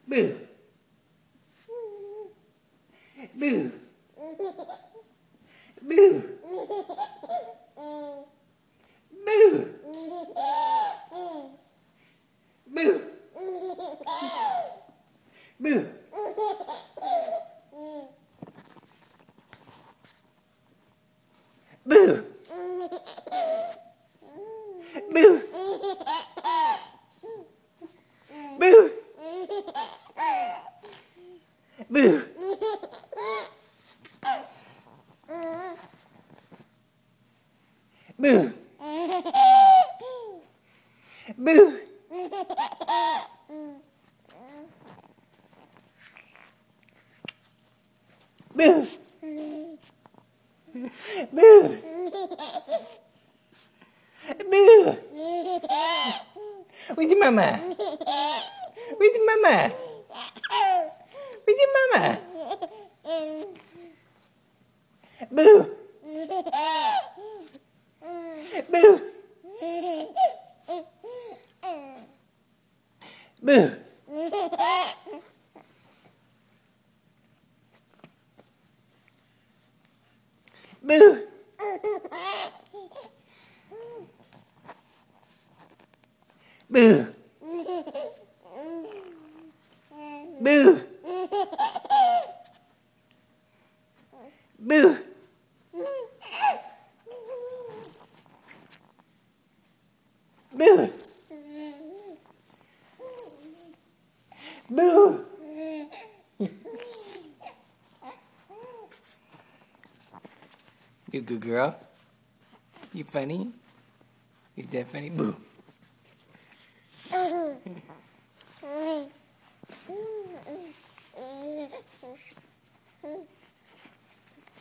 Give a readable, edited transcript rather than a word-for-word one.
Boo. Boo. Boo. Boo. Boo. Boo. Boo. Boo. Boo. Boo. Boo. Boo. Boo. Boo. Boo. Where's your mama? Where's your mama? Where's your mama? Boo. Boo. Boo. Boo. Boo. Boo. Boo. Boo. Boo. You good girl? You funny? Is that funny? Boo.